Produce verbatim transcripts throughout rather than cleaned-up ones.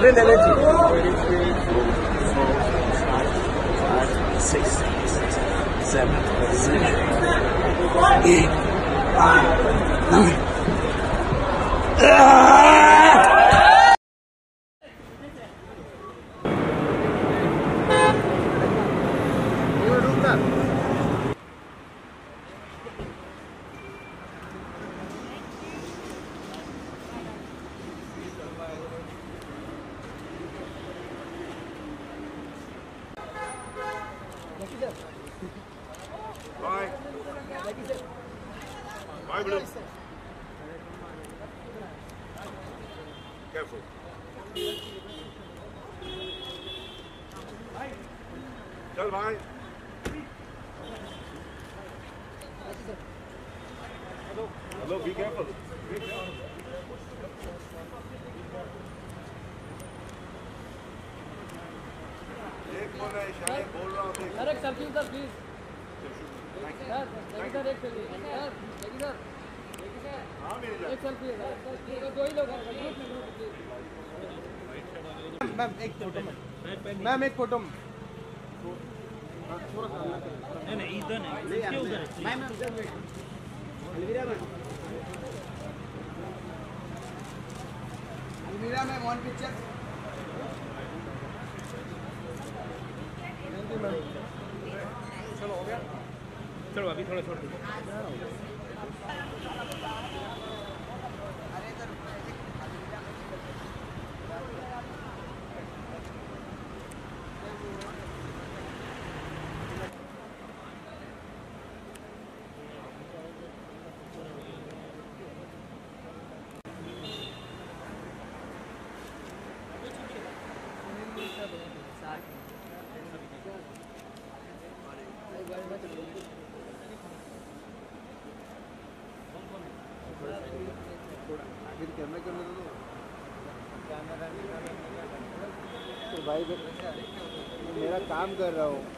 Selfie ले लेती six, seven, eight, nine. Bye. Bye, Blue. Careful. चल भाई. Hello, be careful. Be careful. एक बोल रहा है शायद बोल रहा हूँ. सर एक सेल्फी सर प्लीज. सर इधर एक सेल्फी. सर इधर हाँ मेरी जान. एक सेल्फी है सर. दो ही लोग हैं. मैम एक फोटो में. मैम एक फोटो में. नहीं नहीं इधर नहीं इसके उधर ma'am ma'am just wait. Alvira ma'am. Alvira ma'am one picture. चलो हो गया. चलो अभी थोड़ा छोड़ दो. कैमरा कैमरा तो भाई मेरा काम कर रहा हूँ.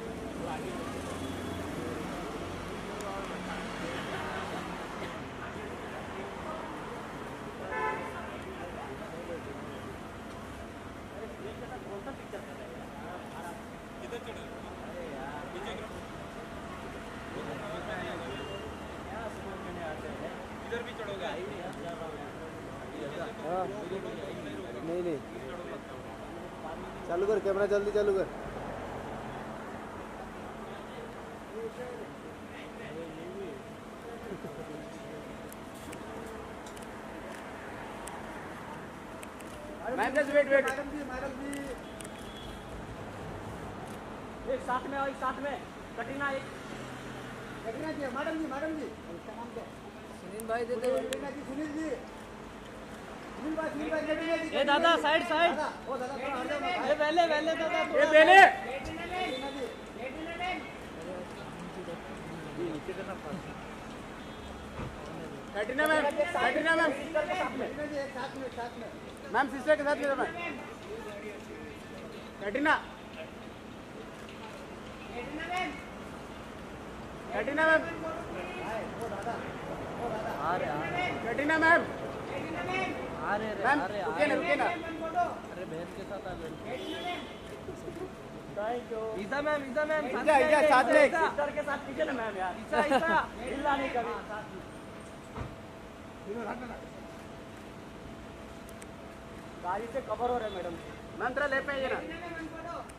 इधर भी चढ़ोगे. हाँ नहीं नहीं चालू कर कैमरा जल्दी चालू कर. Ma'am just wait wait. Madam ji madam ji एक साथ में और एक साथ में कटरीना एक. कटरीना जी मैडम जी मैडम जी उसका नाम क्या है? सुनील भाई दे दे. कटरीना जी सुनील जी. सुनील भाई सुनील भाई कटरीना जी. ए दादा साइड साइड. ओ दादा थोड़ा हट जाओ. ए पहले पहले दादा. ए पहले कटरीना जी. कटरीना मैम. कटरीना मैम. कटरीना जी एक साथ में साथ में. मैम सिस्टर के साथ में ma'am. Katrina. Katrina ma'am. Katrina ma'am. अरे मैम रुकिए ना रुकिए ना. अरे बहन के साथ आ गए. Thank you. Isa ma'am Isa ma'am Isa Isa साथ में. सिस्टर के साथ कीजिए ना मैम यार. ईसा ईसा हिला नहीं कभी. गाड़ी से कवर हो रहे मैडम. मैम थोड़ा ले पे आइए ना.